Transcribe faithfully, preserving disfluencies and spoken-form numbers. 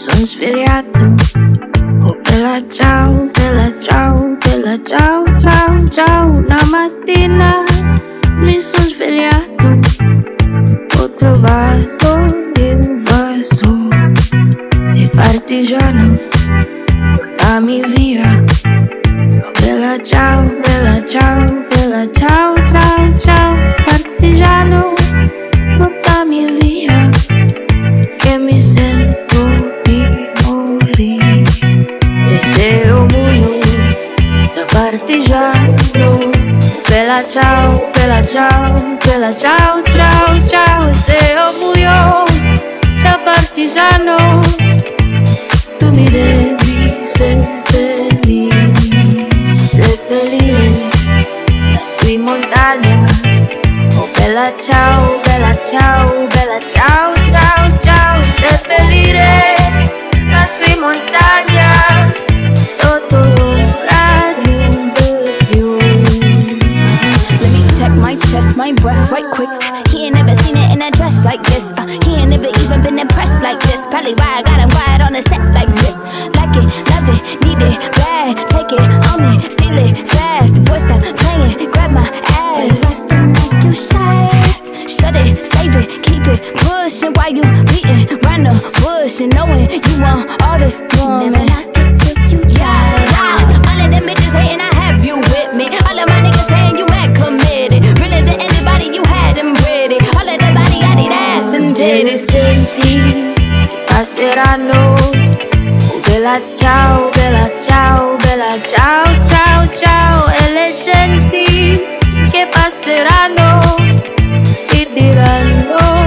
son svegliato. Oh bella ciao, bella ciao, bella ciao, ciao, ciao. La mattina mi son svegliato, ho trovato l'invaso. Il partigiano, portami via. Oh bella ciao, bella ciao, bella ciao, ciao, ciao. Partigiano, portami via, che mi sento di morire. E se io muoio da partigiano, bella ciao, bella ciao, bella ciao, ciao, ciao. E se io muoio da partigiano, tu mi devi seppellire, seppellire lassù in montagna. Oh bella ciao, bella ciao, bella ciao, ciao, ciao. Seppellire lassù in montagna, sotto l'ombra di un bel fiume. Let me check my chest, my breath right quick. He ain't never seen it in a dress like this. uh, He ain't never even been impressed like this. Probably why I got him quiet on the set like zip. Like it, love it, need it, bad. Take it, own it, steal it, fast. The boy stop playing, grab my ass. Acting like you shy. Shut it, save it, keep it pushing while you beating round the bush and knowing you want all this woman. Never knock it till you try. Yeah. All of them bitches hating, I have you with me. All of my niggas saying you act committed. Really to anybody, you had them ready. All of the body, I need ass and E le titties. genti passeranno. Oh bella ciao, bella ciao, bella ciao, ciao, ciao. E le genti che passeranno ti diranno